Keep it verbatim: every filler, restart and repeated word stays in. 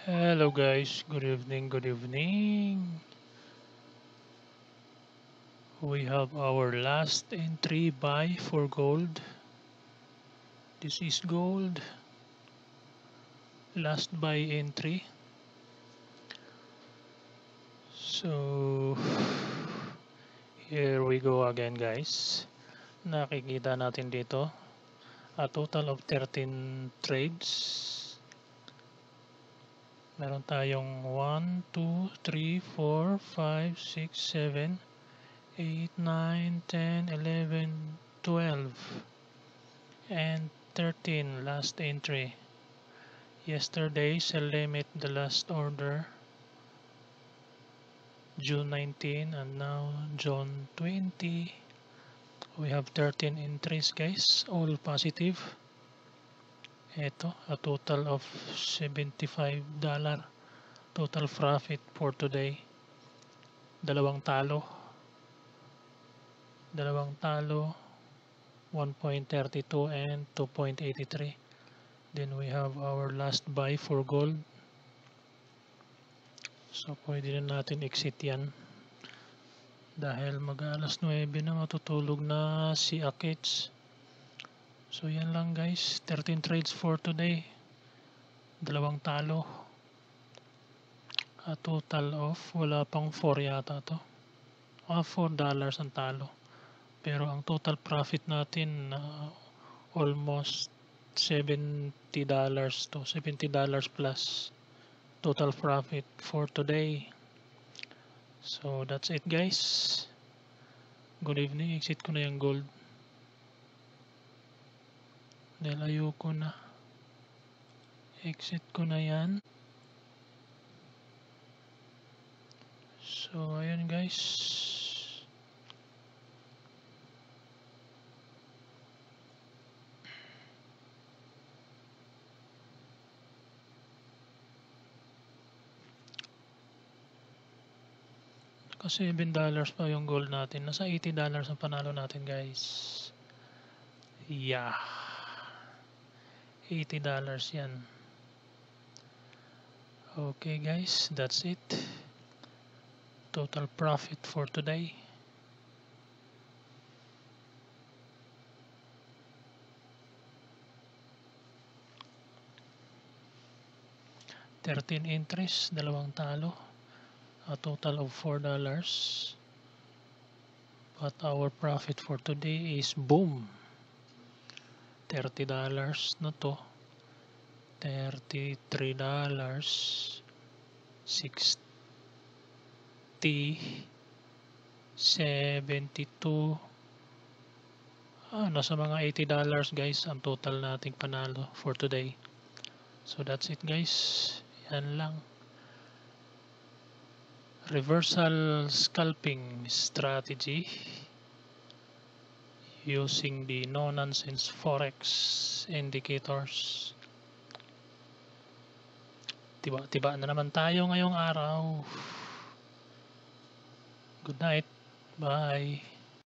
Hello guys, good evening, good evening. We have our last entry buy for gold. This is gold. Last buy entry. So here we go again guys. Nakikita natin dito a total of thirteen trades. Meron tayong one, two, three, four, five, six, seven, eight, nine, ten, eleven, twelve, and thirteen last entry. Yesterday sell limit the last order June nineteenth and now June twentieth. We have thirteen entries guys, all positive. Ito, a total of seventy-five dollars total profit for today. Dalawang talo. Dalawang talo, one point three two and two point eight three. Then we have our last buy for gold. So pwede na natin exit yan. Dahil mag alas nuwebe na matutulog na si Akits. So yan lang guys, thirteen trades for today. Dalawang talo. A total of, wala pang four yata to. Ah, four dollars ang talo. Pero ang total profit natin, uh, almost seventy dollars to, seventy dollars plus total profit for today. So that's it guys. Good evening, exit ko na yung gold. Dahil ayoko na. Exit ko na yan. So ayun guys. Naka seven dollars pa yung gold natin. Nasa eighty dollars ang panalo natin guys. Yeah. eighty dollars yan. Okay guys, that's it. Total profit for today. thirteen entries, dalawang talo. A total of four dollars. But our profit for today is boom. thirty dollars na to. thirty-three dollars. sixty. seventy-two. Ah, nasa mga eighty dollars guys ang total nating panalo for today. So that's it guys. Yan lang. Reversal scalping strategy using the no-nonsense forex indicators. Tiba-tiba na naman tayo ngayong araw. Good night. Bye.